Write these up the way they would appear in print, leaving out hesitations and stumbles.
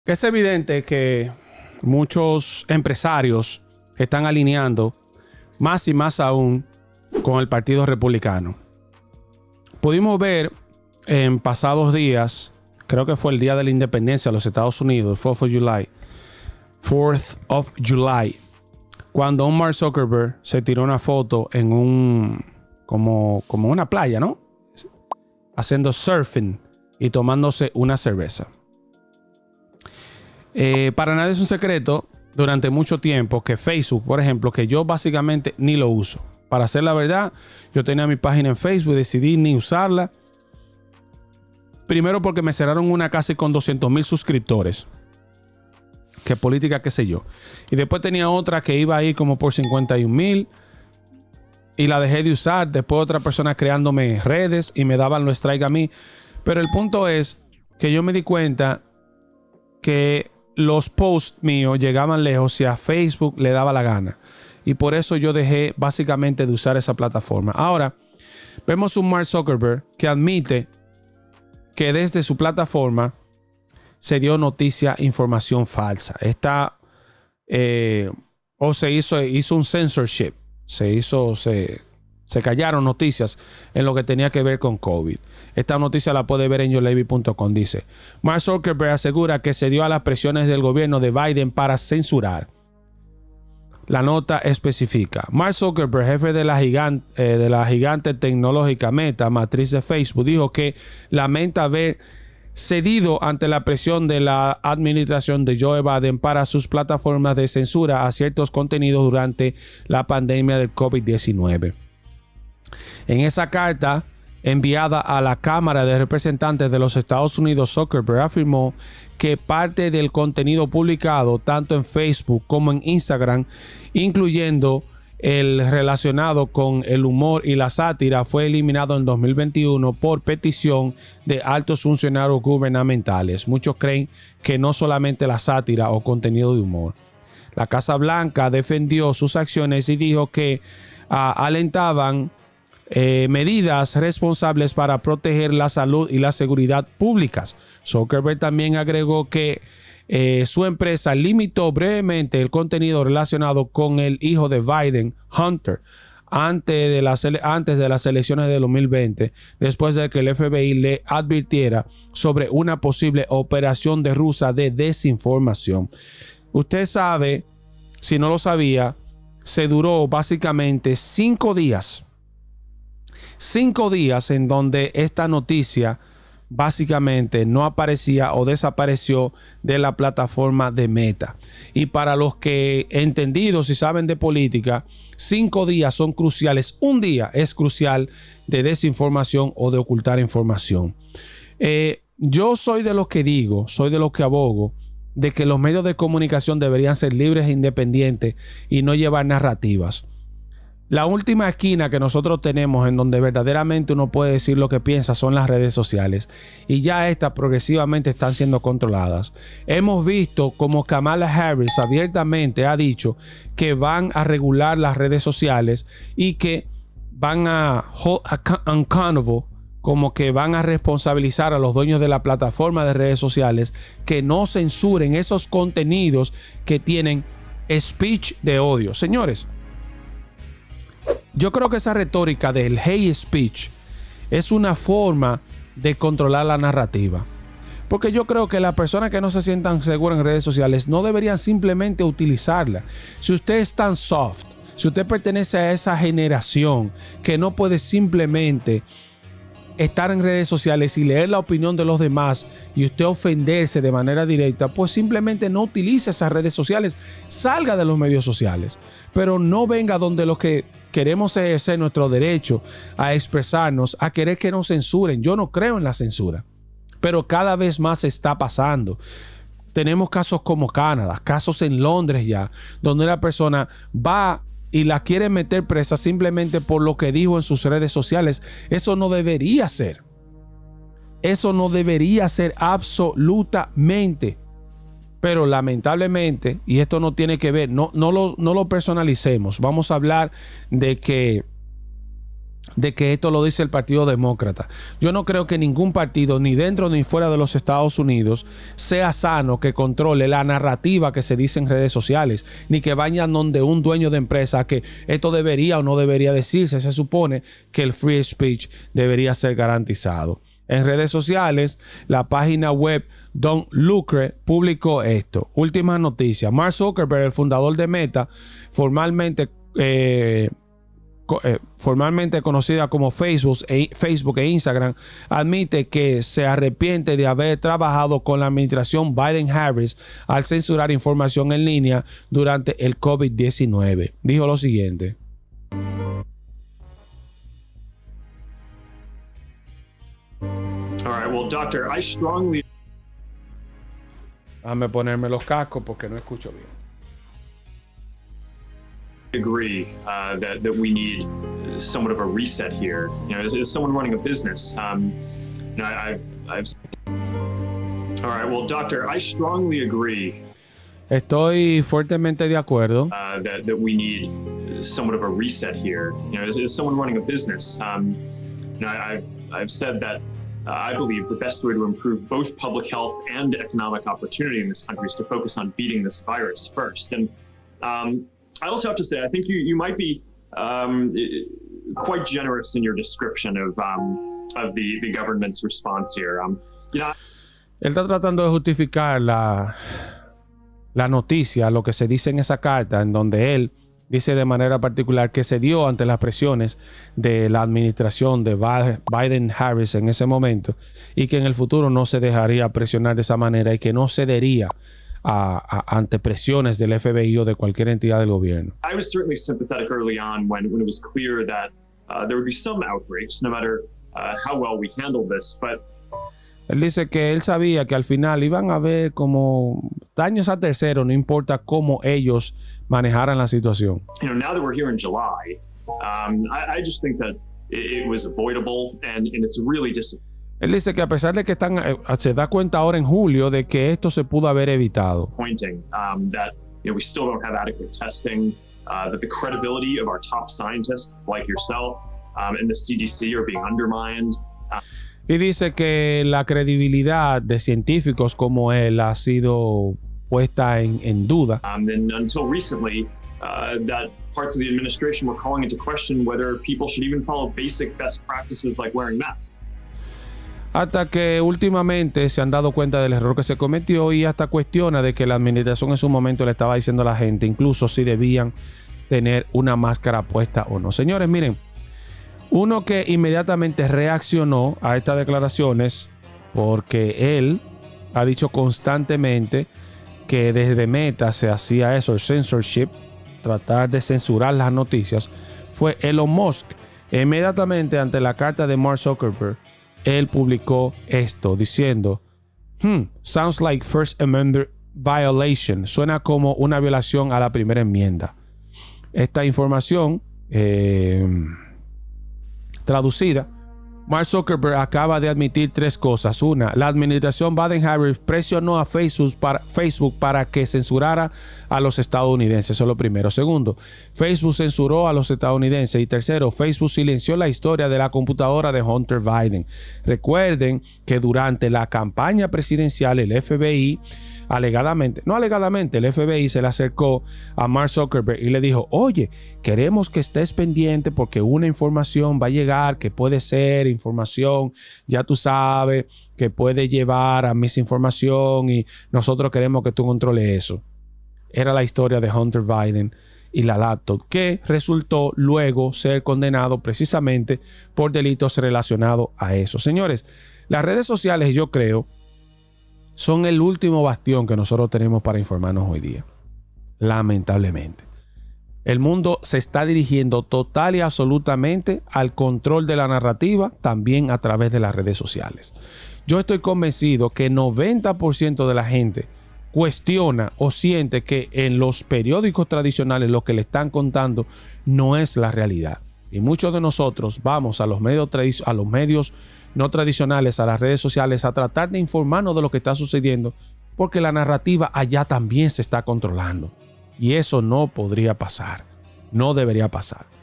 Es evidente que muchos empresarios están alineando más y más aún con el Partido Republicano. Pudimos ver en pasados días, creo que fue el Día de la Independencia de los Estados Unidos, 4th of July, cuando un Mark Zuckerberg se tiró una foto en como una playa, ¿no? Haciendo surfing y tomándose una cerveza. Para nadie es un secreto durante mucho tiempo que Facebook, por ejemplo, que yo básicamente ni lo uso. Para hacer la verdad, yo tenía mi página en Facebook y decidí ni usarla. Primero porque me cerraron una casi con 200,000 suscriptores. Qué política, qué sé yo. Y después tenía otra que iba ahí como por 51,000 y la dejé de usar. Después otra persona creándome redes y me daban los strikes a mí. Pero el punto es que yo me di cuenta que los posts míos llegaban lejos si a Facebook le daba la gana. Y por eso yo dejé básicamente de usar esa plataforma. Ahora, vemos un Mark Zuckerberg que admite que desde su plataforma se dio noticia, información falsa. Se hizo un censorship. Se callaron noticias en lo que tenía que ver con COVID. Esta noticia la puede ver en yolevi.com. Dice: Mark Zuckerberg asegura que se dio a las presiones del gobierno de Biden para censurar. La nota especifica: Mark Zuckerberg, jefe de la gigante tecnológica Meta, matriz de Facebook, dijo que lamenta haber cedido ante la presión de la administración de Joe Biden para sus plataformas de censura a ciertos contenidos durante la pandemia del COVID-19. En esa carta enviada a la Cámara de Representantes de los Estados Unidos, Zuckerberg afirmó que parte del contenido publicado tanto en Facebook como en Instagram, incluyendo el relacionado con el humor y la sátira, fue eliminado en 2021 por petición de altos funcionarios gubernamentales. Muchos creen que no solamente la sátira o contenido de humor. La Casa Blanca defendió sus acciones y dijo que alentaban medidas responsables para proteger la salud y la seguridad públicas. Zuckerberg también agregó que su empresa limitó brevemente el contenido relacionado con el hijo de Biden, Hunter, antes de las elecciones de 2020, después de que el FBI le advirtiera sobre una posible operación de rusa de desinformación. Usted sabe, si no lo sabía, se duró básicamente 5 días. 5 días en donde esta noticia básicamente no aparecía o desapareció de la plataforma de Meta. Y para los que entendidos y saben de política, 5 días son cruciales. Un día es crucial de desinformación o de ocultar información. Yo soy de los que digo, soy de los que abogo de que los medios de comunicación deberían ser libres e independientes y no llevar narrativas. La última esquina que nosotros tenemos en donde verdaderamente uno puede decir lo que piensa son las redes sociales, y ya estas progresivamente están siendo controladas. Hemos visto como Kamala Harris abiertamente ha dicho que van a regular las redes sociales y que van a accountable, como que van a responsabilizar a los dueños de la plataforma de redes sociales que no censuren esos contenidos que tienen speech de odio. Señores, yo creo que esa retórica del hate speech es una forma de controlar la narrativa. Porque yo creo que las personas que no se sientan seguras en redes sociales no deberían simplemente utilizarla. Si usted es tan soft, si usted pertenece a esa generación que no puede simplemente estar en redes sociales y leer la opinión de los demás y usted ofenderse de manera directa, pues simplemente no utilice esas redes sociales, salga de los medios sociales, pero no venga donde los que queremos ejercer nuestro derecho a expresarnos, a querer que nos censuren. Yo no creo en la censura, pero cada vez más está pasando. Tenemos casos como Canadá, casos en Londres ya, donde una persona va y la quieren meter presa simplemente por lo que dijo en sus redes sociales. Eso no debería ser. Eso no debería ser absolutamente. Pero lamentablemente, y esto no tiene que ver, no lo personalicemos. Vamos a hablar de que de que esto lo dice el Partido Demócrata. Yo no creo que ningún partido, ni dentro ni fuera de los Estados Unidos, sea sano que controle la narrativa que se dice en redes sociales, ni que vayan donde un dueño de empresa que esto debería o no debería decirse. Se supone que el free speech debería ser garantizado. En redes sociales, la página web Don't Lucre publicó esto. Última noticia. Mark Zuckerberg, el fundador de Meta, formalmente conocida como Facebook e Instagram, admite que se arrepiente de haber trabajado con la administración Biden-Harris al censurar información en línea durante el COVID-19. Dijo lo siguiente. All right, well, doctor, I strongly Déjame ponerme los cascos porque no escucho bien. agree that we need somewhat of a reset here. You know, as someone running a business, you know, I've. All right, well, doctor, I strongly agree. Estoy fuertemente de acuerdo. That we need somewhat of a reset here. You know, as someone running a business, you know, I've said that I believe the best way to improve both public health and economic opportunity in this country is to focus on beating this virus first. And I also have to say, I think you might be quite generous in your description of the government's response here. You know, Él está tratando de justificar la noticia, lo que se dice en esa carta, en donde él dice de manera particular que se dio ante las presiones de la administración de Biden-Harris en ese momento y que en el futuro no se dejaría presionar de esa manera y que no cedería ante presiones del FBI o de cualquier entidad del gobierno. I was certainly sympathetic early on when it was clear that there would be some outbreaks, no matter how well we handled this, but él dice que él sabía que al final iban a haber como daños a terceros, no importa cómo ellos manejaran la situación. You know, now that we're here in July, I just think that it was avoidable, and it's really disappointing. Él dice que a pesar de que se da cuenta ahora en julio de que esto se pudo haber evitado. That, you know, we still don't have adequate testing, that the credibility of our top scientists like yourself and the CDC are being undermined. Y dice que la credibilidad de científicos como él ha sido puesta en duda. And until recently, that parts of the administration were calling into question whether people should even follow basic best practices like wearing masks. Hasta que últimamente se han dado cuenta del error que se cometió y hasta cuestiona de que la administración en su momento le estaba diciendo a la gente incluso si debían tener una máscara puesta o no. Señores, miren, uno que inmediatamente reaccionó a estas declaraciones porque él ha dicho constantemente que desde Meta se hacía eso, el censorship, tratar de censurar las noticias, fue Elon Musk. Inmediatamente ante la carta de Mark Zuckerberg, él publicó esto diciendo, sounds like First Amendment violation. Suena como una violación a la primera enmienda. Esta información traducida, Mark Zuckerberg acaba de admitir tres cosas. Una, la administración Biden-Harris presionó a Facebook para que censurara a los estadounidenses. Eso es lo primero. Segundo, Facebook censuró a los estadounidenses. Y tercero, Facebook silenció la historia de la computadora de Hunter Biden. Recuerden que durante la campaña presidencial el FBI el FBI se le acercó a Mark Zuckerberg y le dijo, oye, queremos que estés pendiente porque una información va a llegar que puede ser información, ya tú sabes, que puede llevar a misinformación y nosotros queremos que tú controles eso. Era la historia de Hunter Biden y la laptop, que resultó luego ser condenado precisamente por delitos relacionados a eso. Señores, las redes sociales, yo creo, son el último bastión que nosotros tenemos para informarnos hoy día. Lamentablemente. El mundo se está dirigiendo total y absolutamente al control de la narrativa, también a través de las redes sociales. Yo estoy convencido que 90% de la gente cuestiona o siente que en los periódicos tradicionales lo que le están contando no es la realidad. Y muchos de nosotros vamos a los medios no tradicionales, a las redes sociales, a tratar de informarnos de lo que está sucediendo, porque la narrativa allá también se está controlando. Y eso no podría pasar. No debería pasar.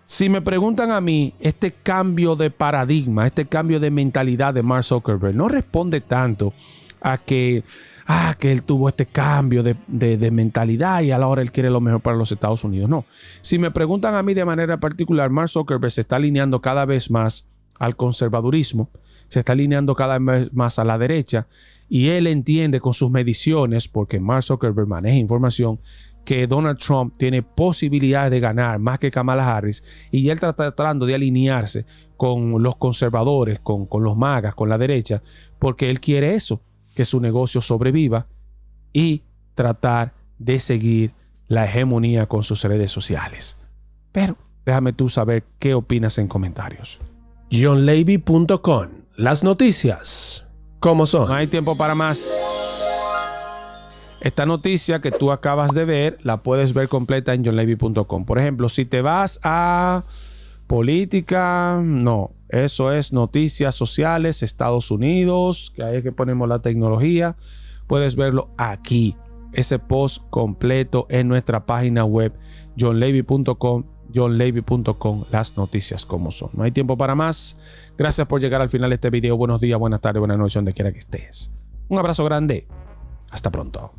Si me preguntan a mí, este cambio de paradigma, este cambio de mentalidad de Mark Zuckerberg no responde tanto a que él tuvo este cambio de mentalidad y ahora él quiere lo mejor para los Estados Unidos. No. Si me preguntan a mí de manera particular, Mark Zuckerberg se está alineando cada vez más al conservadurismo, se está alineando cada vez más a la derecha y él entiende con sus mediciones, porque Mark Zuckerberg maneja información, que Donald Trump tiene posibilidades de ganar más que Kamala Harris y él está tratando de alinearse con los conservadores, con los MAGAs, con la derecha, porque él quiere eso, que su negocio sobreviva y tratar de seguir la hegemonía con sus redes sociales. Pero déjame tú saber qué opinas en comentarios. JohnLevy.com. Las noticias como son. No hay tiempo para más. Esta noticia que tú acabas de ver la puedes ver completa en JohnLevy.com. Por ejemplo, si te vas a política, no, eso es noticias sociales, Estados Unidos, que ahí es que ponemos la tecnología. Puedes verlo aquí, ese post completo en nuestra página web JohnLevy.com, JohnLevy.com, las noticias como son. No hay tiempo para más. Gracias por llegar al final de este video. Buenos días, buenas tardes, buenas noches, donde quiera que estés. Un abrazo grande. Hasta pronto.